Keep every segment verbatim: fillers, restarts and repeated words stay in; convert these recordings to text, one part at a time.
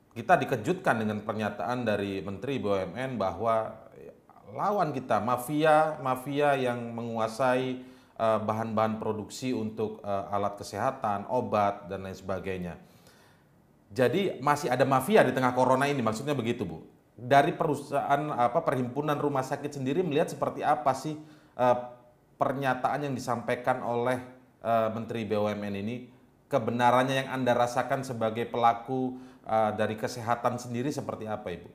kita dikejutkan dengan pernyataan dari Menteri B U M N bahwa lawan kita mafia mafia yang menguasai eh, bahan-bahan produksi untuk eh, alat kesehatan, obat dan lain sebagainya. Jadi masih ada mafia di tengah corona ini, maksudnya begitu, Bu. Dari perusahaan apa perhimpunan rumah sakit sendiri melihat seperti apa sih eh, pernyataan yang disampaikan oleh eh, Menteri B U M N ini, kebenarannya yang Anda rasakan sebagai pelaku eh, dari kesehatan sendiri seperti apa, Ibu?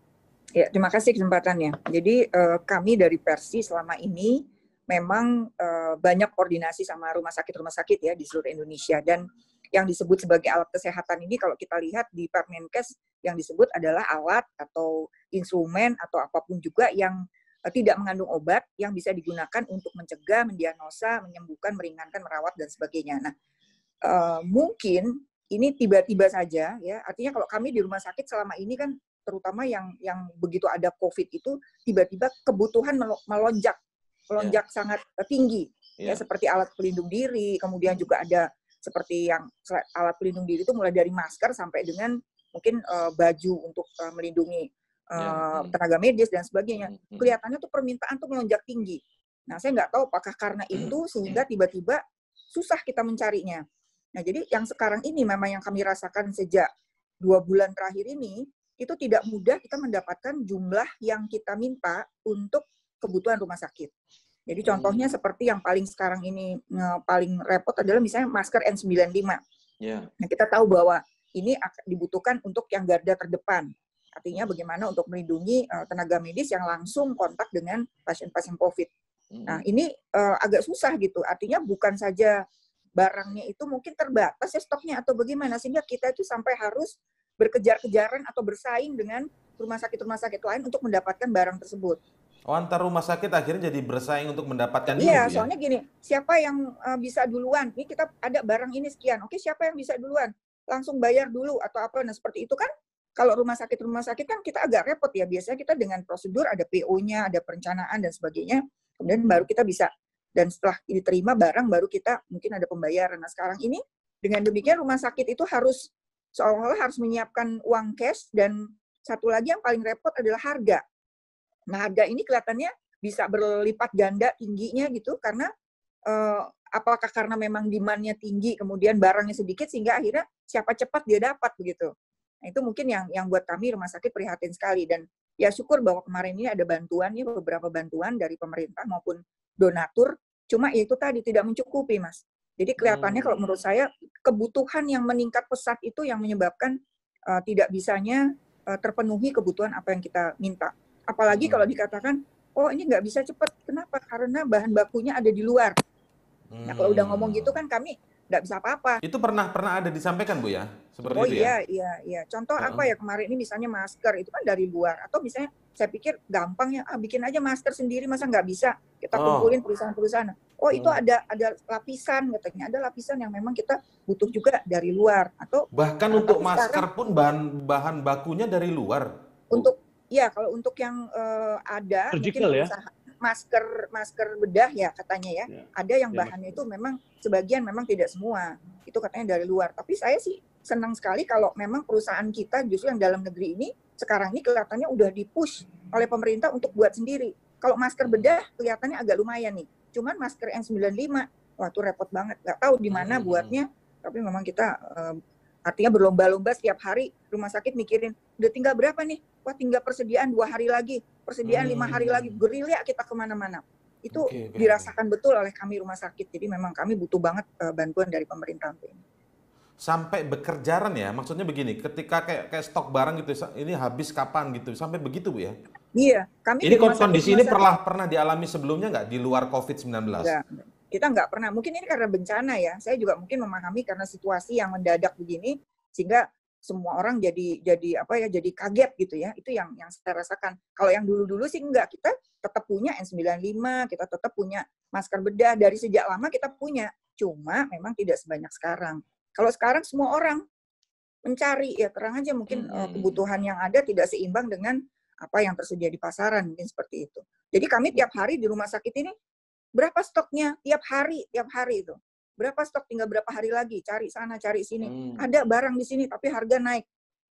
Ya, terima kasih kesempatannya. Jadi eh, kami dari Persi selama ini memang eh, banyak koordinasi sama rumah sakit-rumah sakit ya di seluruh Indonesia, dan yang disebut sebagai alat kesehatan ini kalau kita lihat di Permenkes yang disebut adalah alat atau instrumen atau apapun juga yang eh, tidak mengandung obat yang bisa digunakan untuk mencegah, mendiagnosa, menyembuhkan, meringankan, merawat dan sebagainya. Nah, eh, mungkin ini tiba-tiba saja ya. Artinya kalau kami di rumah sakit selama ini kan terutama yang yang begitu ada COVID itu tiba-tiba kebutuhan melonjak Ya, melonjak sangat tinggi ya, ya, seperti alat pelindung diri, kemudian juga ada seperti yang alat pelindung diri itu mulai dari masker sampai dengan mungkin uh, baju untuk uh, melindungi ya. uh, Hmm, tenaga medis dan sebagainya. hmm, hmm, Kelihatannya tuh permintaan tuh melonjak tinggi. Nah, saya nggak tahu apakah karena itu sehingga tiba-tiba susah kita mencarinya. Nah, jadi yang sekarang ini memang yang kami rasakan sejak dua bulan terakhir ini, itu tidak mudah kita mendapatkan jumlah yang kita minta untuk kebutuhan rumah sakit. Jadi contohnya hmm, seperti yang paling sekarang ini paling repot adalah misalnya masker N sembilan puluh lima. ya. Nah, kita tahu bahwa ini dibutuhkan untuk yang garda terdepan. Artinya bagaimana untuk melindungi uh, tenaga medis yang langsung kontak dengan pasien-pasien COVID. Nah, Hmm. ini uh, agak susah gitu. Artinya bukan saja barangnya itu mungkin terbatas ya stoknya atau bagaimana, sehingga kita itu sampai harus berkejar-kejaran atau bersaing dengan rumah sakit-rumah sakit lain untuk mendapatkan barang tersebut. Oh, antar rumah sakit akhirnya jadi bersaing untuk mendapatkan ini, Iya, Bu ya? soalnya gini, siapa yang uh, bisa duluan? Ini kita ada barang ini sekian. Oke, siapa yang bisa duluan? Langsung bayar dulu atau apa? Nah, seperti itu kan kalau rumah sakit-rumah sakit kan kita agak repot ya. Biasanya kita dengan prosedur ada P O-nya, ada perencanaan dan sebagainya. Kemudian baru Hmm. kita bisa, dan setelah diterima barang baru kita mungkin ada pembayaran. Nah, sekarang ini dengan demikian rumah sakit itu harus seolah-olah harus menyiapkan uang cash, dan satu lagi yang paling repot adalah harga. Nah, harga ini kelihatannya bisa berlipat ganda tingginya gitu karena eh, apakah karena memang demand-nya tinggi kemudian barangnya sedikit sehingga akhirnya siapa cepat dia dapat begitu. Nah, itu mungkin yang yang buat kami rumah sakit prihatin sekali, dan ya syukur bahwa kemarin ini ada bantuan ya, beberapa bantuan dari pemerintah maupun donatur, cuma ya itu tadi tidak mencukupi, Mas. Jadi kelihatannya kalau Hmm. menurut saya kebutuhan yang meningkat pesat itu yang menyebabkan uh, tidak bisanya uh, terpenuhi kebutuhan apa yang kita minta. Apalagi kalau Hmm. dikatakan, oh ini nggak bisa cepat. Kenapa? Karena bahan bakunya ada di luar. Nah, kalau udah ngomong Hmm. gitu kan kami nggak bisa apa-apa. Itu pernah pernah ada disampaikan, Bu ya? Seperti Oh itu ya? iya, iya, iya. Contoh Heeh. apa ya kemarin ini misalnya masker, itu kan dari luar. Atau misalnya saya pikir gampang ya, ah bikin aja masker sendiri, masa nggak bisa kita kumpulin Oh. perusahaan-perusahaan. Oh itu Hmm. ada ada lapisan katanya, ada lapisan yang memang kita butuh juga dari luar. Atau Bahkan uh, untuk tapi sekarang masker pun bahan bahan bakunya dari luar, Bu. untuk ya kalau untuk yang uh, ada mungkin Surgical ya? perusahaan masker masker bedah ya katanya ya, Ya, ada yang ya bahannya masker. itu memang sebagian, memang tidak semua itu katanya dari luar. Tapi saya sih senang sekali kalau memang perusahaan kita justru yang dalam negeri ini sekarang ini kelihatannya udah dipush oleh pemerintah untuk buat sendiri. Kalau masker bedah kelihatannya agak lumayan nih, cuman masker N sembilan puluh lima wah itu repot banget, nggak tahu di mana Hmm. buatnya. Tapi memang kita uh, artinya berlomba-lomba setiap hari rumah sakit mikirin udah tinggal berapa nih, wah tinggal persediaan dua hari lagi, persediaan lima hari lagi, Hmm. gerilya kita kemana-mana. Itu Oke, oke, oke. dirasakan betul oleh kami rumah sakit, jadi memang kami butuh banget uh, bantuan dari pemerintah untuk ini. Sampai bekerjaran ya, maksudnya begini, ketika kayak kayak stok barang gitu, ini habis kapan gitu, sampai begitu, Bu ya? Iya, kami Ini di rumah kon- sakit kondisi rumah ini sakit pernah pernah dialami sebelumnya nggak di luar covid sembilan belas? enggak, kita nggak pernah. Mungkin ini karena bencana ya. Saya juga mungkin memahami karena situasi yang mendadak begini sehingga semua orang jadi jadi apa ya, jadi kaget gitu ya. Itu yang yang saya rasakan. Kalau yang dulu-dulu sih enggak, kita tetap punya N sembilan puluh lima, kita tetap punya masker bedah dari sejak lama kita punya. Cuma memang tidak sebanyak sekarang. Kalau sekarang semua orang mencari ya, terang aja mungkin uh, Hmm. kebutuhan yang ada tidak seimbang dengan apa yang tersedia di pasaran, mungkin seperti itu. Jadi kami tiap hari di rumah sakit ini berapa stoknya tiap hari, tiap hari itu. Berapa stok tinggal berapa hari lagi, cari sana, cari sini. Hmm. Ada barang di sini tapi harga naik.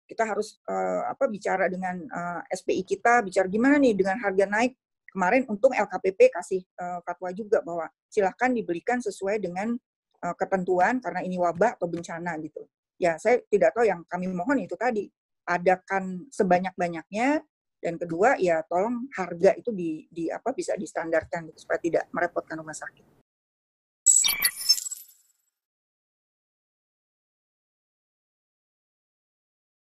kita harus uh, apa bicara dengan uh, S P I kita, bicara gimana nih dengan harga naik. Kemarin untung L K P P kasih uh, fatwa juga bahwa silahkan dibelikan sesuai dengan uh, ketentuan karena ini wabah atau bencana gitu. Ya, saya tidak tahu, yang kami mohon itu tadi, adakan sebanyak-banyaknya, dan kedua ya tolong harga itu di, di apa bisa distandarkan gitu, supaya tidak merepotkan rumah sakit.